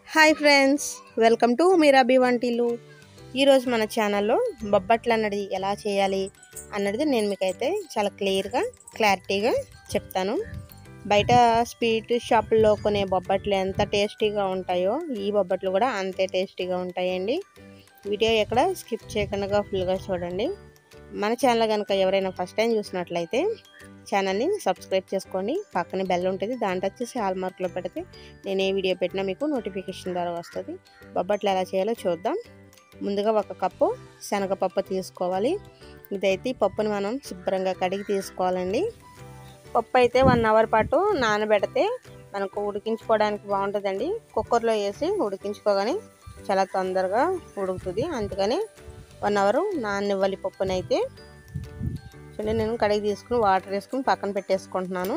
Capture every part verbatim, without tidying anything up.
Hi friends, welcome to మీరాబీ వంటిల్లు. ఈరోజు మన ఛానల్లో బొబ్బట్లు అన్నది ఎలా చేయాలి అన్నది నేను మీకైతే చాలా క్లియర్గా క్లారిటీగా చెప్తాను. బయట స్వీట్ షాపుల్లో కొనే బొబ్బట్లు ఎంత టేస్టీగా ఉంటాయో ఈ బొబ్బట్లు కూడా అంతే టేస్టీగా ఉంటాయండి. వీడియో ఎక్కడ స్కిప్ చేయకుండా ఫుల్గా చూడండి. మన ఛానల్ కనుక ఎవరైనా ఫస్ట్ టైం చూసినట్లయితే ఛానల్ని సబ్స్క్రైబ్ చేసుకోండి. పక్కన బెల్ ఉంటుంది, దాంట్లో వచ్చేసి హాల్ మార్క్లో పెడితే నేను ఏ వీడియో పెట్టినా మీకు నోటిఫికేషన్ ద్వారా వస్తుంది. బొబ్బట్లు ఎలా చేయాలో చూద్దాం. ముందుగా ఒక కప్పు శనగపప్పు తీసుకోవాలి. ఇదైతే ఈ పప్పుని మనం శుభ్రంగా కడిగి తీసుకోవాలండి. పప్పు అయితే వన్ అవర్ పాటు నానబెడితే మనకు ఉడికించుకోవడానికి బాగుంటుందండి. కుక్కర్లో వేసి ఉడికించుకోగానే చాలా తొందరగా ఉడుకుతుంది, అందుకని వన్ అవర్ నాననివ్వాలి పప్పునైతే. చూడండి, నేను కడిగి తీసుకుని వాటర్ వేసుకుని పక్కన పెట్టేసుకుంటున్నాను.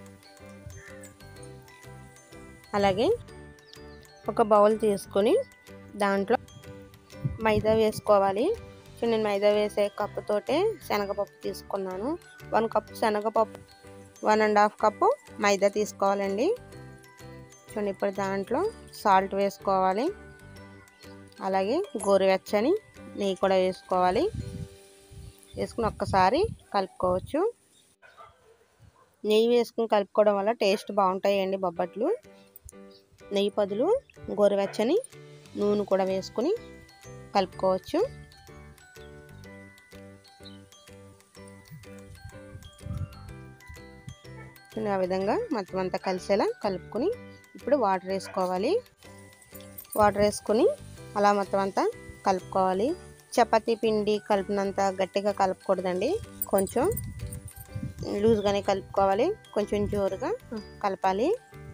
అలాగే ఒక బౌల్ తీసుకొని దాంట్లో మైదా వేసుకోవాలి. చూడండి, నేను మైదా వేసే కప్పుతోటే శనగపప్పు తీసుకున్నాను. వన్ కప్పు శనగపప్పు, వన్ అండ్ హాఫ్ కప్పు మైదా తీసుకోవాలండి. చూడండి, ఇప్పుడు దాంట్లో సాల్ట్ వేసుకోవాలి. అలాగే గోరువెచ్చని నెయ్యి కూడా వేసుకోవాలి. వేసుకుని ఒక్కసారి కలుపుకోవచ్చు. నెయ్యి వేసుకుని కలుపుకోవడం వల్ల టేస్ట్ బాగుంటాయండి బొబ్బట్లు. నెయ్యి బదులు గోరువెచ్చని నూనె కూడా వేసుకుని కలుపుకోవచ్చు. ఆ విధంగా మొత్తం అంతా కలిసేలా కలుపుకొని ఇప్పుడు వాటర్ వేసుకోవాలి. వాటర్ వేసుకొని అలా మొత్తం అంతా కలుపుకోవాలి. చపాతీ పిండి కలిపినంత గట్టిగా కలపకూడదండి, కొంచెం లూజ్గానే కలుపుకోవాలి. కొంచెం జోరుగా కలపాలి.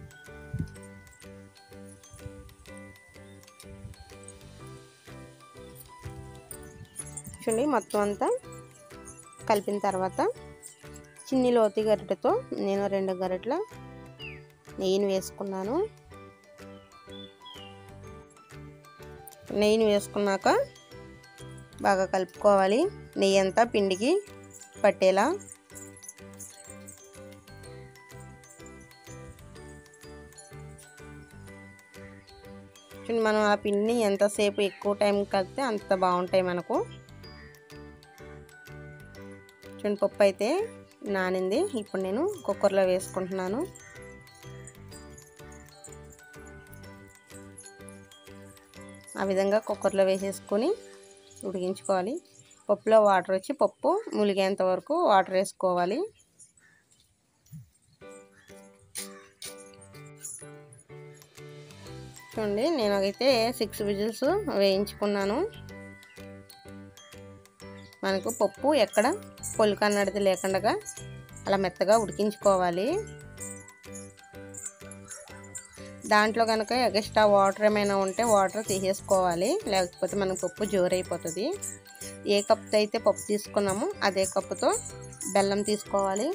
చూడండి, మొత్తం అంతా కలిపిన తర్వాత చిన్ని లోతి గరిటెతో నేను రెండు గరిటెల నెయ్యిని వేసుకున్నాను. నెయ్యిని వేసుకున్నాక బాగా కలుపుకోవాలి. నెయ్యి అంతా పిండికి పట్టేలా. చూడండి, మనం ఆ పిండిని ఎంతసేపు ఎక్కువ టైం కలిపితే అంత బాగుంటాయి మనకు. చూడండి, పప్పు అయితే నానింది. ఇప్పుడు నేను కుక్కర్లో వేసుకుంటున్నాను. ఆ విధంగా కుక్కర్లో వేసేసుకొని ఉడికించుకోవాలి. పప్పులో వాటర్ వచ్చి పప్పు ములిగేంత వరకు వాటర్ వేసుకోవాలి. చూడండి, నేను అయితే సిక్స్ విజిల్స్ వేయించుకున్నాను. మనకు పప్పు ఎక్కడ పొలుకు అన్నది లేకుండా అలా మెత్తగా ఉడికించుకోవాలి. దాంట్లో కనుక ఎక్స్ట్రా వాటర్ ఏమైనా ఉంటే వాటర్ తీసేసుకోవాలి, లేకపోతే మనకు పప్పు జోరైపోతుంది. ఏ కప్పుతో అయితే పప్పు తీసుకున్నామో అదే కప్పుతో బెల్లం తీసుకోవాలి.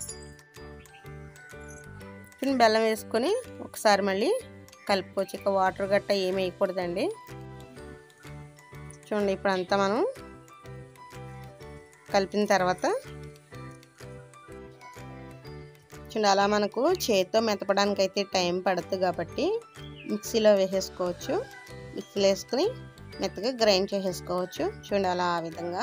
బెల్లం వేసుకొని ఒకసారి మళ్ళీ కలుపుకోవచ్చు. ఇక వాటర్ గట్ట ఏమి వేయకూడదండి. చూడండి, ఇప్పుడు అంతా మనం కలిపిన తర్వాత చూడండి, అలా మనకు చేతితో మెత్తపడానికి అయితే టైం పడుతుంది కాబట్టి మిక్సీలో వేసేసుకోవచ్చు. మిక్సీలో వేసుకుని మెత్తగా గ్రైండ్ చేసేసుకోవచ్చు. చూడండి, అలా ఆ విధంగా.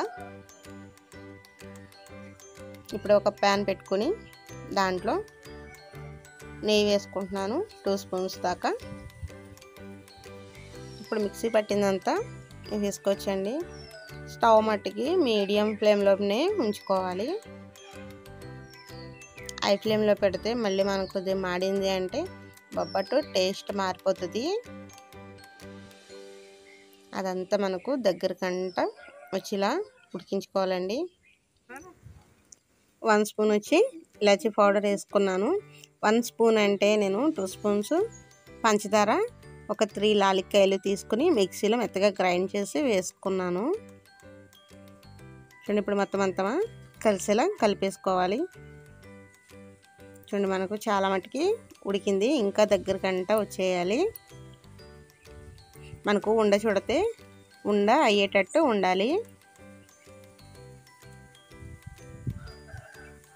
ఇప్పుడు ఒక ప్యాన్ పెట్టుకుని దాంట్లో నెయ్యి వేసుకుంటున్నాను, టూ స్పూన్స్ దాకా. ఇప్పుడు మిక్సీ పట్టిందంతా వేసుకోవచ్చండి. స్టవ్ మట్టికి మీడియం ఫ్లేమ్లోనే ఉంచుకోవాలి. హై ఫ్లేమ్లో పెడితే మళ్ళీ మనకు ఇది మాడింది అంటే బొబ్బట్టు టేస్ట్ మారిపోతుంది. అదంతా మనకు దగ్గరకంట వచ్చేలా ఉడికించుకోవాలండి. వన్ స్పూన్ వచ్చి ఇలాచీ పౌడర్ వేసుకున్నాను. వన్ స్పూన్ అంటే నేను టూ స్పూన్స్ పంచదార, ఒక త్రీ లాలిక్కాయలు తీసుకుని మిక్సీలో మెత్తగా గ్రైండ్ చేసి వేసుకున్నాను. చూడండి, ఇప్పుడు మొత్తం అంతా కలిసేలా కలిపేసుకోవాలి. చూడండి, మనకు చాలా మటుకి ఉడికింది, ఇంకా దగ్గరకంట వచ్చేయాలి. మనకు ఉండ చుడితే ఉండ అయ్యేటట్టు ఉండాలి.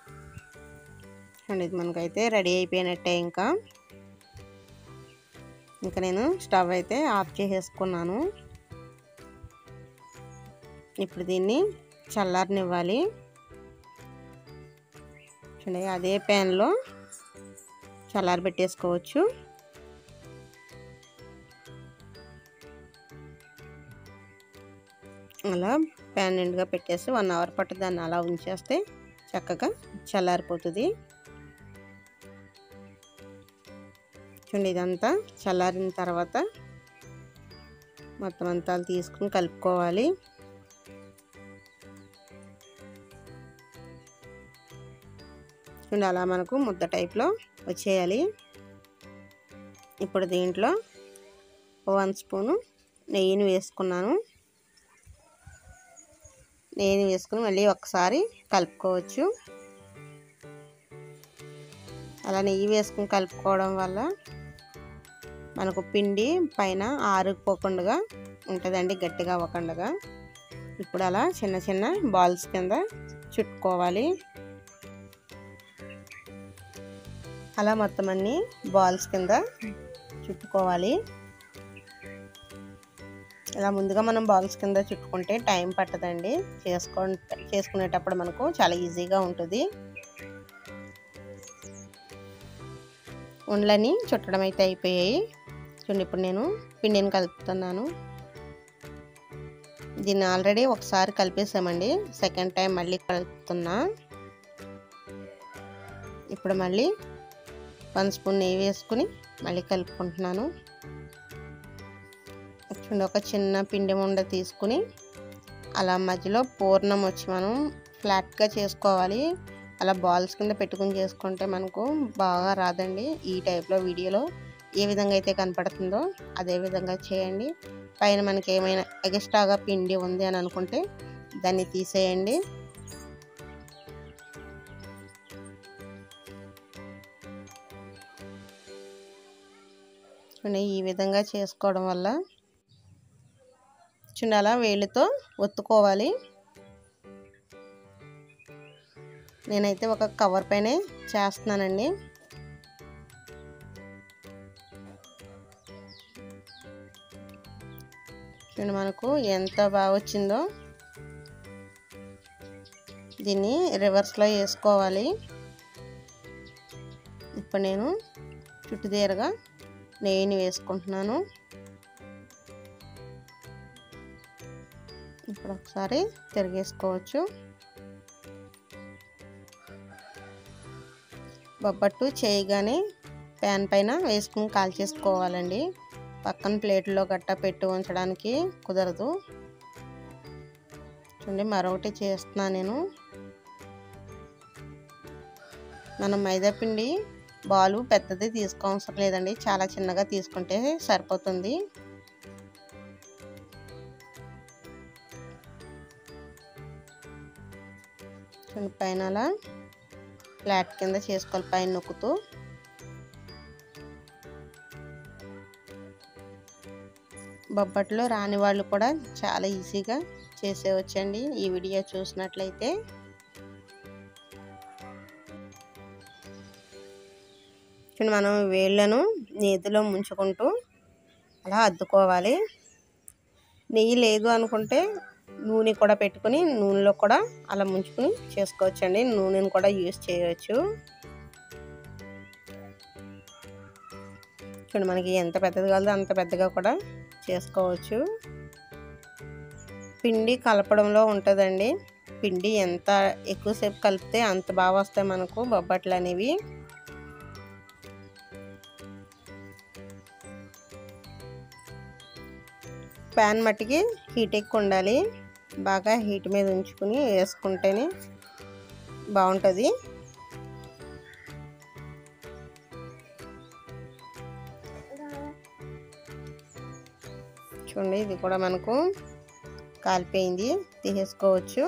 చూడండి, ఇది మనకైతే రెడీ అయిపోయినట్టే. ఇంకా ఇంకా నేను స్టవ్ అయితే ఆఫ్ చేసేసుకున్నాను. ఇప్పుడు దీన్ని చల్లారనివ్వాలి. చూడండి, అదే ప్యాన్లో చల్లారి పెట్టేసుకోవచ్చు. అలా ప్యాన్ నిండుగా పెట్టేసి వన్ అవర్ పట్టు దాన్ని అలా ఉంచేస్తే చక్కగా చల్లారిపోతుంది. చూడండి, ఇదంతా చల్లారిన తర్వాత మొత్తం అంతా తీసుకుని కలుపుకోవాలి. చూడండి, అలా మనకు ముద్ద టైప్లో వచ్చేయాలి. ఇప్పుడు దీంట్లో వన్ స్పూను నెయ్యిని వేసుకున్నాను. నెయ్యిని వేసుకుని మళ్ళీ ఒకసారి కలుపుకోవచ్చు. అలా నెయ్యి వేసుకుని కలుపుకోవడం వల్ల మనకు పిండి పైన ఆరిపోకుండా ఉంటుందండి, గట్టిగా అవ్వకుండా. ఇప్పుడు అలా చిన్న చిన్న బాల్స్ కింద చుట్టుకోవాలి. అలా మొత్తం అన్ని బాల్స్ కింద చుట్టుకోవాలి. ఇలా ముందుగా మనం బాల్స్ కింద చుట్టుకుంటే టైం పట్టదండి, చేసుకో చేసుకునేటప్పుడు మనకు చాలా ఈజీగా ఉంటుంది. ఉండలని చుట్టడం అయితే అయిపోయాయి. చూడండి, ఇప్పుడు నేను పిండిని కలుపుతున్నాను. దీన్ని ఆల్రెడీ ఒకసారి కలిపేసామండి, సెకండ్ టైం మళ్ళీ కలుపుతున్నా. ఇప్పుడు మళ్ళీ వన్ స్పూన్ నెయ్యి వేసుకుని మళ్ళీ కలుపుకుంటున్నాను. చూడండి, ఒక చిన్న పిండి ఉండ తీసుకుని అలా మధ్యలో పూర్ణం వచ్చి మనం ఫ్లాట్గా చేసుకోవాలి. అలా బాల్స్ కింద పెట్టుకుని చేసుకుంటే మనకు బాగా రాదండి. ఈ టైప్లో వీడియోలో ఏ విధంగా అయితే కనపడుతుందో అదే విధంగా చేయండి. పైన మనకి ఏమైనా ఎక్స్ట్రాగా పిండి ఉంది అని అనుకుంటే దాన్ని తీసేయండి. చూడండి, ఈ విధంగా చేసుకోవడం వల్ల చూడండి అలా వేళ్ళతో ఒత్తుకోవాలి. నేనైతే ఒక కవర్ పైనే చేస్తున్నానండి. చూడండి, మనకు ఎంత బాగా వచ్చిందో. దీన్ని రివర్స్లో వేసుకోవాలి. ఇప్పుడు నేను చుట్టుదేరగా నెయ్యిని వేసుకుంటున్నాను. ఇప్పుడు ఒకసారి తిరిగేసుకోవచ్చు. బొబ్బట్టు చేయగానే ప్యాన్ పైన వేసుకుని కాల్చేసుకోవాలండి. పక్కన ప్లేట్లో గట్ట పెట్టి ఉంచడానికి కుదరదు. చూడండి, మరొకటి చేస్తున్నా నేను. మనం మైదా పిండి బాలు పెద్దది తీసుకోవసరం లేదండి, చాలా చిన్నగా తీసుకుంటే సరిపోతుంది. పైన అలా ఫ్లాట్ కింద చేసుకోవాలి, పైన నొక్కుతూ. బొబ్బట్లో రాని వాళ్ళు కూడా చాలా ఈజీగా చేసేవచ్చండి ఈ వీడియో చూసినట్లయితే. మనం వేళ్ళను నేతిలో ముంచుకుంటూ అలా అద్దుకోవాలి. నెయ్యి లేదు అనుకుంటే నూనె కూడా పెట్టుకుని నూనెలో కూడా అలా ముంచుకుని చేసుకోవచ్చండి. నూనెను కూడా యూజ్ చేయవచ్చు. చూడండి, మనకి ఎంత పెద్దది కావాలో అంత పెద్దగా కూడా చేసుకోవచ్చు. పిండి కలపడంలో ఉంటుందండి. పిండి ఎంత ఎక్కువసేపు కలిపితే అంత బాగా వస్తాయి మనకు బొబ్బట్లు అనేవి. ప్యాన్ మట్టికి హీట్ ఎక్కువ ఉండాలి. బాగా హీట్ మీద ఉంచుకుని వేసుకుంటేనే బాగుంటుంది. చూడండి, ఇది కూడా మనకు కాలిపోయింది, తీసేసుకోవచ్చు.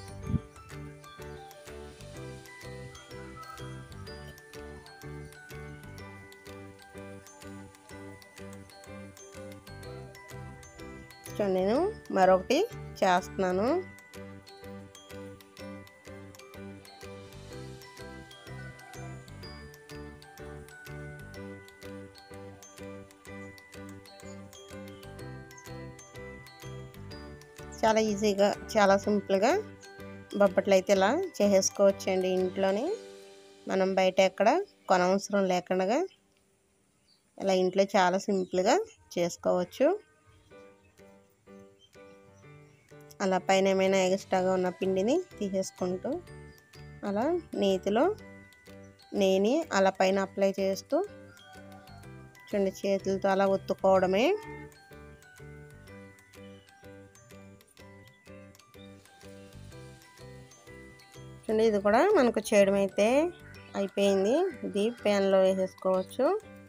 చూడండి, నేను మరొకటి చేస్తున్నాను. చాలా ఈజీగా చాలా సింపుల్గా బొబ్బట్లు అయితే ఇలా చేసేసుకోవచ్చండి ఇంట్లోనే. మనం బయట ఎక్కడ కొనవసరం లేకుండా ఇలా ఇంట్లో చాలా సింపుల్గా చేసుకోవచ్చు. అలా పైన ఏమైనా ఎక్స్ట్రాగా ఉన్న పిండిని తీసేసుకుంటూ అలా నేతిలో నెయ్యిని అలా పైన అప్లై చేస్తూ చూడండి, చేతులతో అలా ఒత్తుకోవడమే. చూడండి, ఇది కూడా మనకు చేయడం అయితే అయిపోయింది. ఇది ప్యాన్లో వేసేసుకోవచ్చు.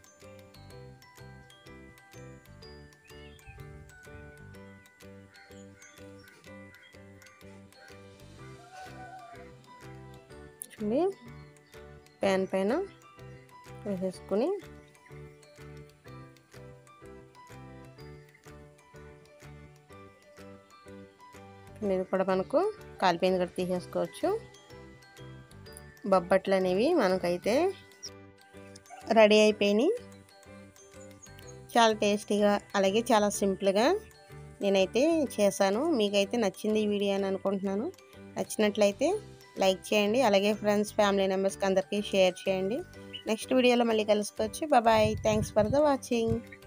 చూడండి, ప్యాన్ పైన వేసేసుకుని ఇది కూడా మనకు కాలిపోయింది కూడా తీసేసుకోవచ్చు. బొబ్బట్లు అనేవి మనకైతే రెడీ అయిపోయినాయి. చాలా టేస్టీగా అలాగే చాలా సింపుల్గా నేనైతే చేశాను. మీకైతే నచ్చింది ఈ వీడియో అని అనుకుంటున్నాను. నచ్చినట్లయితే లైక్ చేయండి, అలాగే ఫ్రెండ్స్ ఫ్యామిలీ మెంబర్స్కి అందరికీ షేర్ చేయండి. నెక్స్ట్ వీడియోలో మళ్ళీ కలుసుకోవచ్చు. Bye, thanks for the watching.